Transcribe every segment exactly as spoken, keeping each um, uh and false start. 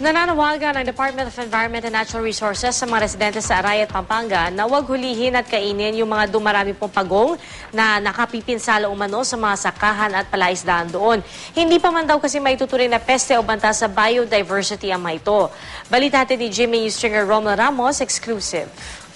Nananawagan ng Department of Environment and Natural Resources sa mga residente sa Arayat, Pampanga na huwag hulihin at kainin yung mga dumarami pong pagong na nakapipinsala umano sa mga sakahan at palaisdaan doon. Hindi pa man daw kasi maituturing na peste o banta sa biodiversity ang mga ito. Balita natin ni Jimmy News Stringer Romel Ramos, exclusive.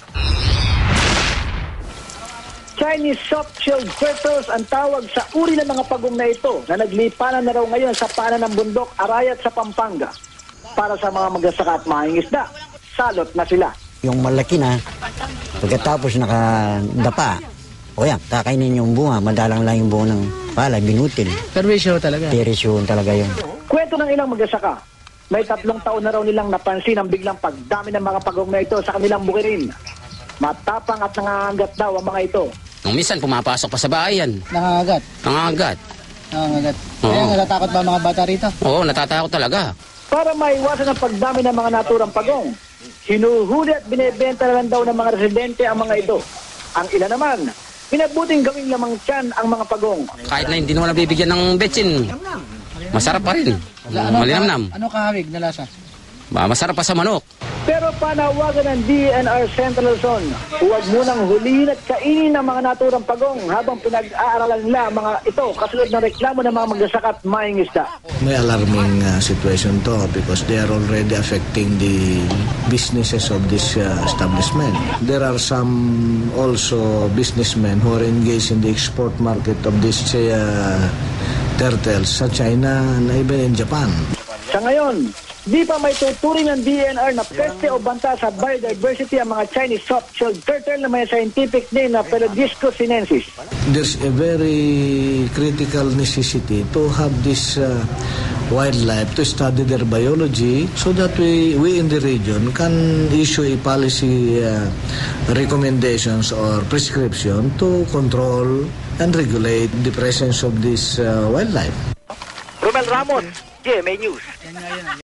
Chinese soft-shelled turtles ang tawag sa uri ng mga pagong na ito na naglipanan na raw ngayon sa paanan ng bundok Arayat sa Pampanga. Para sa mga magsasaka at mangingisda, salot na sila. Yung malaki na, pagkatapos nakadapa, o yan, kakainin yung bunga, madalang lang yung bunga ng palay, binutil. Perwisyo talaga. Perwisyo talaga yun. Kwento ng ilang magsasaka, may tatlong taon na raw nilang napansin ang biglang pagdami ng mga pagong na ito sa kanilang bukirin. Matapang at nangangagat daw ang mga ito. Nung minsan, pumapasok pa sa bahay yan. Nangangagat? Nangangagat. Nangangagat. Oo. Kaya natatakot ba mga bata rito? Oo, natatakot talaga. Para maiwasan ang pagdami ng mga naturang pagong, hinuhuli at binebenta na lang daw ng mga residente ang mga ito. Ang ilan naman, pinabuting gawing lamang tiyan ang mga pagong. Kahit na hindi naman nabibigyan ng betsin, masarap pa rin. Ano, Malinamnam. Ano kahawig na lasa? Masarap pa sa manok. Pero panawagan ng D N R Central Luzon, huwag munang hulihin at kainin ng mga naturang pagong habang pinag-aaralan nila mga ito kasunod ng reklamo ng mga magsasaka at mangingisda. May alarming uh, situation to because they are already affecting the businesses of this uh, establishment. There are some also businessmen who are engaged in the export market of these uh, turtles sa China and even in Japan. Sa ngayon, di pa may tuturing ng D N R na peste o banta sa biodiversity ang mga Chinese soft-shelled turtle na may scientific name na Pelodiscus sinensis. There's a very critical necessity to have this uh, wildlife to study their biology so that we, we in the region can issue a policy uh, recommendations or prescription to control and regulate the presence of this uh, wildlife. Romel Ramos, G M A News.